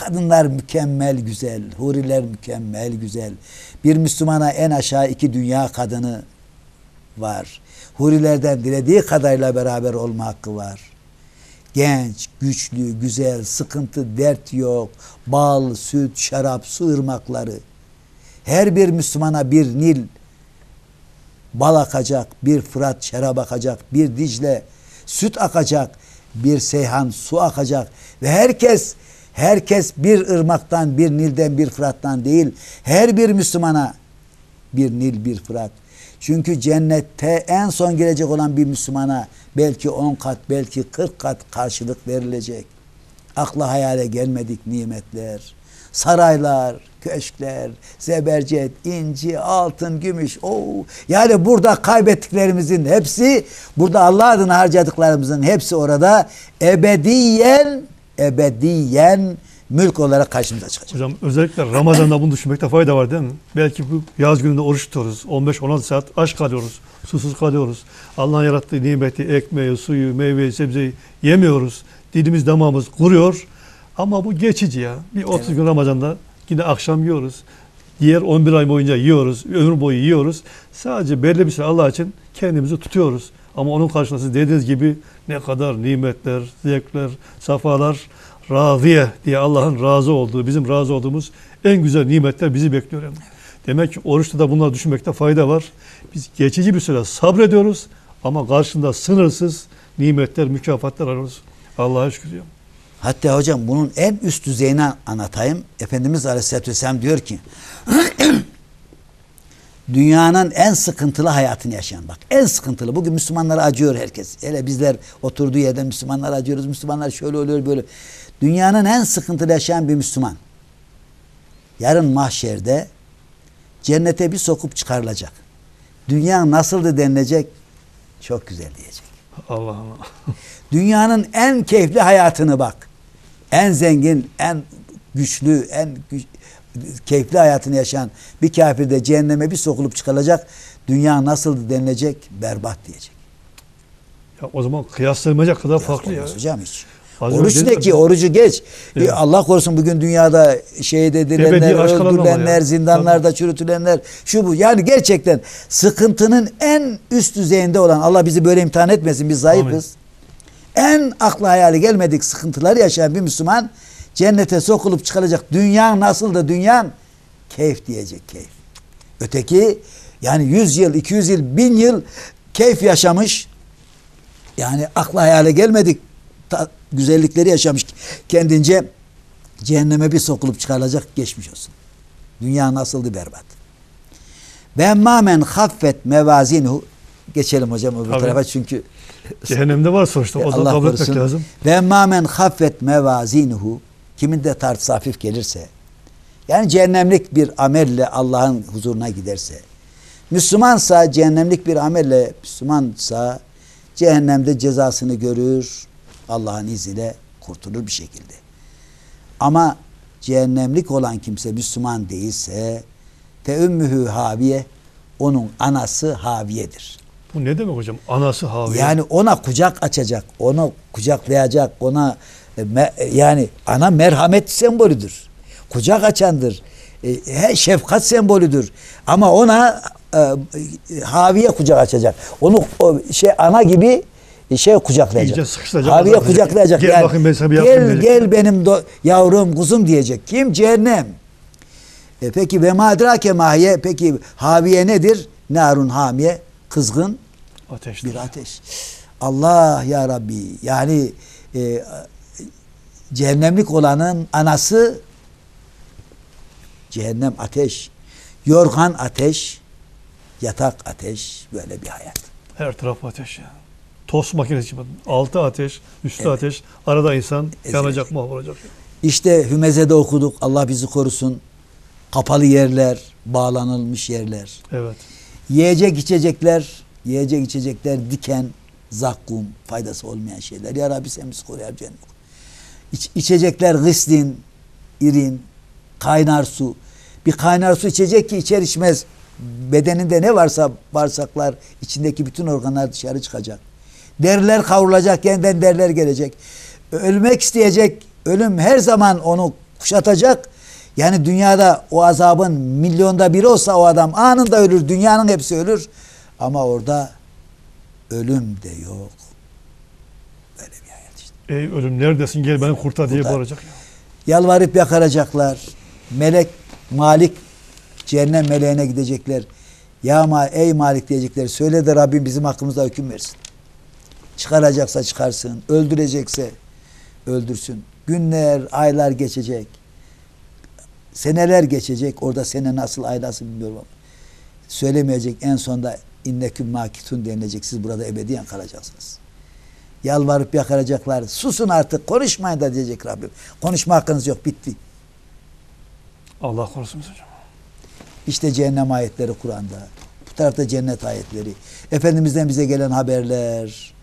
Speaker 2: Kadınlar mükemmel güzel, huriler mükemmel güzel. Bir Müslümana en aşağı iki dünya kadını var. Hurilerden dilediği kadarıyla beraber olma hakkı var. Genç, güçlü, güzel, sıkıntı, dert yok. Bal, süt, şarap, su ırmakları. Her bir Müslümana bir Nil bal akacak, bir Fırat şarap akacak, bir Dicle süt akacak, bir Seyhan su akacak ve herkes herkes bir ırmaktan, bir Nil'den, bir Fırat'tan değil, her bir Müslümana bir Nil, bir Fırat. Çünkü cennette en son gelecek olan bir Müslümana belki on kat, belki kırk kat karşılık verilecek. Akla hayale gelmedik nimetler, saraylar, köşkler, zebercet, inci, altın, gümüş. Oo. Yani burada kaybettiklerimizin hepsi, burada Allah adına harcadıklarımızın hepsi orada ebediyen, ebediyen mülk olarak karşımıza çıkacak.
Speaker 1: Hocam özellikle Ramazan'da bunu düşünmekte fayda var değil mi? Belki bu yaz gününde oruç tutuyoruz. on beş on altı saat aç kalıyoruz. Susuz kalıyoruz. Allah'ın yarattığı nimeti, ekmeği, suyu, meyveyi, sebzeyi yemiyoruz. Dilimiz damağımız kuruyor. Ama bu geçici ya. Bir otuz evet. gün Ramazan'da yine akşam yiyoruz. Diğer on bir ay boyunca yiyoruz. Ömür boyu yiyoruz. Sadece belli bir süre Allah için kendimizi tutuyoruz. Ama onun karşısında siz dediğiniz gibi ne kadar nimetler, zevkler, safalar, Râziye diye Allah'ın razı olduğu, bizim razı olduğumuz en güzel nimetler bizi bekliyor. Yani. Demek ki oruçta da bunları düşünmekte fayda var. Biz geçici bir süre sabrediyoruz ama karşında sınırsız nimetler, mükafatlar arıyoruz. Allah'a şükür diyorum.
Speaker 2: Hatta hocam bunun en üst düzeyini anlatayım. Efendimiz Aleyhisselatü Vesselam diyor ki dünyanın en sıkıntılı hayatını yaşayan, bak en sıkıntılı. Bugün Müslümanlara acıyor herkes. Hele bizler oturduğu yerden Müslümanlara acıyoruz. Müslümanlar şöyle oluyor böyle. Dünyanın en sıkıntılı yaşayan bir Müslüman yarın mahşerde cennete bir sokup çıkarılacak. Dünya nasıldı denilecek? Çok güzel diyecek.
Speaker 1: Allah Allah.
Speaker 2: Dünyanın en keyifli hayatını bak. En zengin, en güçlü, en güç, keyifli hayatını yaşayan bir kafir de cehenneme bir sokulup çıkarılacak. Dünya nasıldı denilecek? Berbat diyecek.
Speaker 1: Ya o zaman kıyaslamayacak kadar Kıyas farklı ya.
Speaker 2: Hocam hiç.
Speaker 1: Az
Speaker 2: Oruç ne ki? Orucu geç. Evet. Allah korusun bugün dünyada şehit edilenler, öldürülenler, zindanlarda tabii. çürütülenler, şu bu. Yani gerçekten sıkıntının en üst düzeyinde olan, Allah bizi böyle imtihan etmesin, biz zayıfız. Amin. En akla hayali gelmedik sıkıntılar yaşayan bir Müslüman cennete sokulup çıkacak. Dünya nasıldı? Dünya keyif diyecek, keyif. Öteki yani yüz yıl, iki yüz yıl, bin yıl keyif yaşamış. Yani akla hayale gelmedik ta, güzellikleri yaşamış kendince, cehenneme bir sokulup çıkarılacak, geçmiş olsun. Dünya nasıldı? Berbat. Ve emmâmen haffet mevazinuhu, geçelim hocam öbür tarafa çünkü
Speaker 1: cehennemde var sonuçta, o da kabul etmek lazım.
Speaker 2: Ve emmâmen haffet mevazinuhu, kimin de tartısı hafif gelirse, yani cehennemlik bir amelle Allah'ın huzuruna giderse, Müslümansa cehennemlik bir amelle, Müslümansa cehennemde cezasını görür, Allah'ın izniyle kurtulur bir şekilde. Ama cehennemlik olan kimse Müslüman değilse fe ümmühü haviye, onun anası haviyedir.
Speaker 1: Bu ne demek hocam? Anası haviye.
Speaker 2: Yani ona kucak açacak, onu kucaklayacak, ona me, yani ana merhamet sembolüdür. Kucak açandır. E, şefkat sembolüdür. Ama ona e, haviye kucak açacak. Onu o, şey ana gibi şey kucaklayacak. Haviye kucaklayacak.
Speaker 1: Gel
Speaker 2: yani,
Speaker 1: bakayım ben sana bir
Speaker 2: gel, gel benim do, yavrum, kuzum diyecek. Kim? Cehennem. E, peki ve madrake mahiye, peki haviye nedir? Narun hamiye, kızgın
Speaker 1: ateş.
Speaker 2: Bir ateş. Allah ya Rabbi. Yani e, cehennemlik olanın anası cehennem ateş. Yorgan ateş. Yatak ateş. Böyle bir hayat.
Speaker 1: Her taraf ateş ya. Tost makinesi gibi. Altı ateş, üstü evet. ateş. Arada insan evet. yanacak, mahvolacak.
Speaker 2: İşte Hümeze'de okuduk. Allah bizi korusun. Kapalı yerler, bağlanılmış yerler.
Speaker 1: Evet.
Speaker 2: Yiyecek içecekler, yiyecek içecekler diken, zakkum, faydası olmayan şeyler. Ya Rabbi sen bizi koru ya cennet. İç, içecekler gıslin, irin, kaynar su. Bir kaynar su içecek ki içer içmez bedeninde ne varsa bağırsaklar, içindeki bütün organlar dışarı çıkacak. Deriler kavrulacak, yeniden deriler gelecek. Ölmek isteyecek, ölüm her zaman onu kuşatacak. Yani dünyada o azabın milyonda biri olsa o adam anında ölür. Dünyanın hepsi ölür. Ama orada ölüm de yok. Böyle bir hayat işte.
Speaker 1: Ey ölüm neredesin, gel beni kurtar diye
Speaker 2: Kurtar.
Speaker 1: bağıracak.
Speaker 2: Yalvarıp yakaracaklar. Melek, Malik, cehennem meleğine gidecekler. Ya ma ey Malik diyecekler. Söyle de Rabbim bizim hakkımızda hüküm versin. Çıkaracaksa çıkarsın. Öldürecekse öldürsün. Günler, aylar geçecek. Seneler geçecek. Orada sene nasıl, ay nasıl bilmiyorum ama. Söylemeyecek, en sonunda inneküm makitun denilecek. Siz burada ebediyen kalacaksınız. Yalvarıp yakaracaklar. Susun artık, konuşmayın da diyecek Rabbim. Konuşma hakkınız yok, bitti.
Speaker 1: Allah korusun hocam.
Speaker 2: İşte cehennem ayetleri Kur'an'da. Bu tarafta cennet ayetleri. Efendimiz'den bize gelen haberler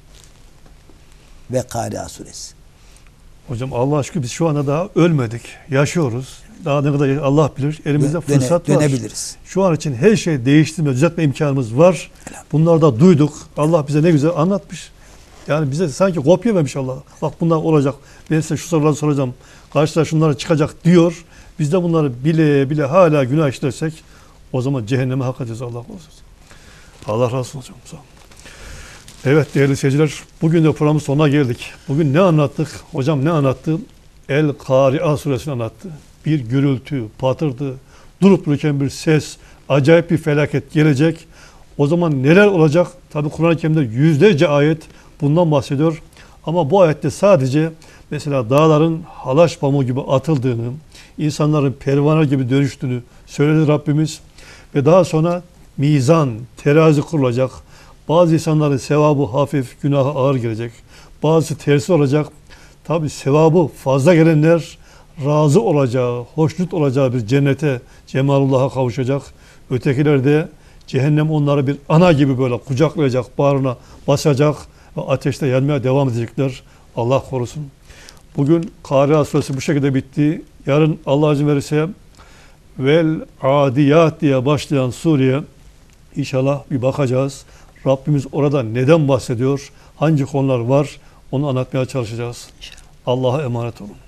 Speaker 2: ve Kâri'a suresi.
Speaker 1: Hocam Allah aşkına biz şu anda daha ölmedik. Yaşıyoruz. Daha ne kadar Allah bilir. Elimizde
Speaker 2: Döne,
Speaker 1: fırsat var.
Speaker 2: dönebiliriz.
Speaker 1: Şu an için her şeyi değiştirme, düzeltme imkanımız var. Bunları da duyduk. Allah bize ne güzel anlatmış. Yani bize sanki kopya vermiş Allah. Bak bunlar olacak. Ben size şu soruları soracağım. Karşıda şunlara çıkacak diyor. Biz de bunları bile bile hala günah işlersek o zaman cehenneme hak edeceğiz, Allah korusun. Allah razı olsun hocam. Sağ olun. Evet değerli seyirciler, bugün de programın sonuna geldik. Bugün ne anlattık? Hocam ne anlattı? El-Kâri'a suresini anlattı. Bir gürültü, patırdı, durup dururken bir ses, acayip bir felaket gelecek. O zaman neler olacak? Tabi Kur'an-ı Kerim'de yüzlerce ayet bundan bahsediyor. Ama bu ayette sadece mesela dağların halaş pamuğu gibi atıldığını, insanların pervane gibi dönüştüğünü söyledi Rabbimiz. Ve daha sonra mizan, terazi kurulacak. Bazı insanların sevabı hafif, günahı ağır gelecek. Bazısı tersi olacak. Tabi sevabı fazla gelenler razı olacağı, hoşnut olacağı bir cennete, cemalullah'a kavuşacak. Ötekiler de cehennem onları bir ana gibi böyle kucaklayacak, bağrına basacak ve ateşte yanmaya devam edecekler. Allah korusun. Bugün Kâri'a suresi bu şekilde bitti. Yarın Allah izin verirse vel adiyat diye başlayan sureye inşallah bir bakacağız. Rabbimiz orada neden bahsediyor, hangi konular var onu anlatmaya çalışacağız. Allah'a emanet olun.